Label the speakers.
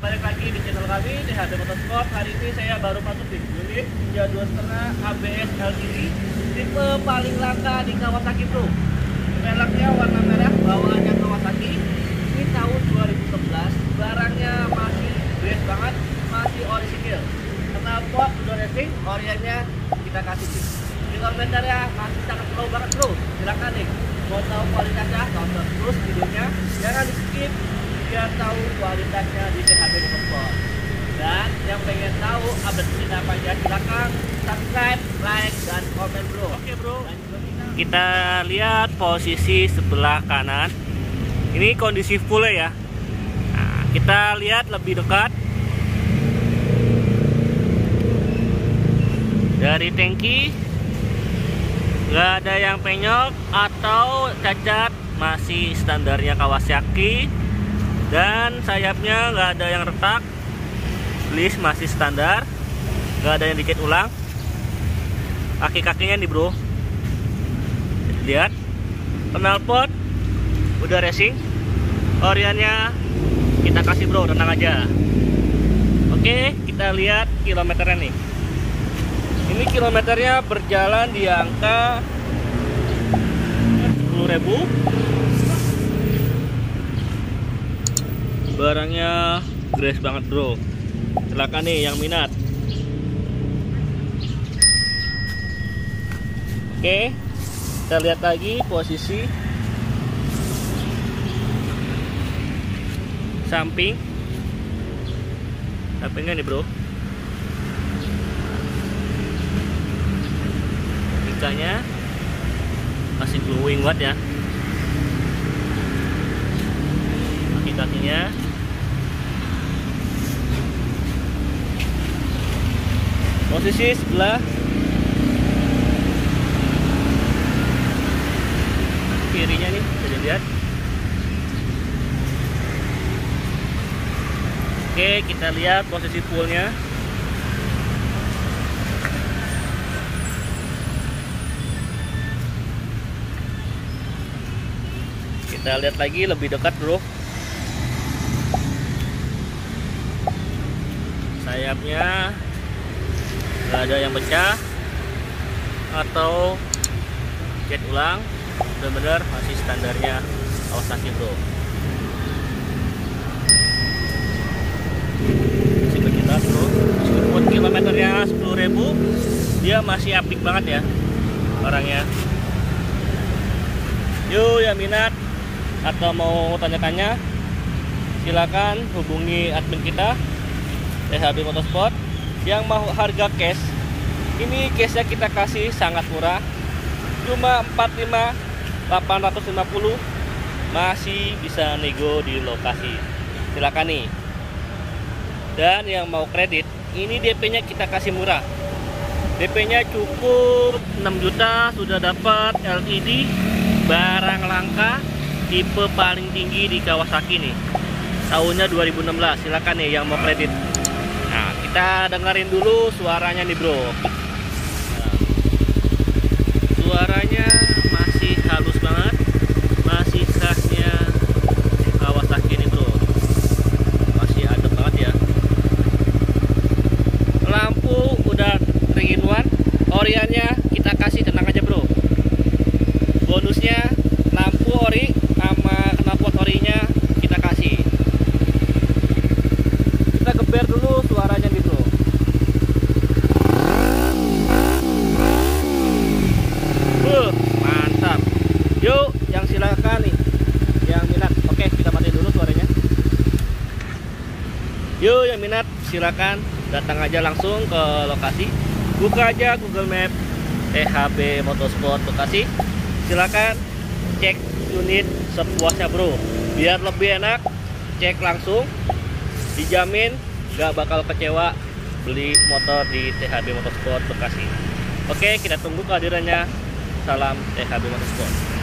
Speaker 1: balik lagi di channel kami THB Motorsport. Hari ini saya baru masuk di unit Ninja 2,5 ABS LCD tipe paling langka di Kawasaki bro. Velgnya warna merah, bawaannya Kawasaki. Ini tahun 2011, barangnya masih fresh banget, masih orisinil. Knalpot udah racing, oriannya kita kasih tip. Kilometernya masih sangat low banget bro. Silakan nih, mau tahu kualitasnya tonton terus videonya, jangan di skip biar tahu kualitasnya di THB Motorsport. Dan yang pengen tahu update kita apa aja, silakan subscribe, like, dan komen bro. Oke bro. Kita lihat posisi sebelah kanan. Ini kondisi full ya. Nah, kita lihat lebih dekat. Dari tangki nggak ada yang penyok atau cacat, masih standarnya Kawasaki. Dan sayapnya nggak ada yang retak, list masih standar, nggak ada yang dikit ulang. Kaki-kakinya nih bro, lihat. Knalpot udah racing, oriannya kita kasih bro, tenang aja. Oke, kita lihat kilometernya nih. Ini kilometernya berjalan di angka 10.000. Barangnya fresh banget bro. Silakan nih yang minat. Oke, kita lihat lagi posisi sampingnya nih bro. Ikanya masih glowing banget ya. Kaki-kakinya posisi sebelah kirinya nih bisa dilihat. Oke, kita lihat posisi fullnya. Kita lihat lagi lebih dekat bro. Sayapnya nggak ada yang pecah atau cat ulang, benar-benar masih standarnya Kawasaki bro. Masih berkitar bro. Meskipun kilometernya 10.000, dia masih apik banget ya orangnya. Yuk yang minat atau mau tanya-tanya, silakan hubungi admin kita THB Motorsport. Yang mau harga cash, ini cashnya kita kasih sangat murah, cuma 45.850, masih bisa nego di lokasi. Silakan nih. Dan yang mau kredit, ini DP-nya kita kasih murah. DP-nya cukup 6 juta sudah dapat LCD, barang langka, tipe paling tinggi di Kawasaki nih. Tahunnya 2016. Silakan nih yang mau kredit. Nah, kita dengerin dulu suaranya nih bro. Nah, suaranya masih halus banget, masih khasnya Kawasaki nih bro. Masih adem banget ya. Lampu udah 3-in-1, oriannya kita kasih, tenang aja bro. Bonusnya lampu ori sama knalpot orinya kita kasih. Kita geber dulu suaranya nih bro. Mantap. Yuk yang silakan nih yang minat. Oke, kita matiin dulu suaranya. Yuk yang minat silakan datang aja langsung ke lokasi. Buka aja Google Map THB Motorsport Bekasi. Silakan cek unit sepuasnya bro, biar lebih enak. Cek langsung, dijamin gak bakal kecewa beli motor di THB Motorsport Bekasi. Oke, kita tunggu kehadirannya. Salam THB Motorsport.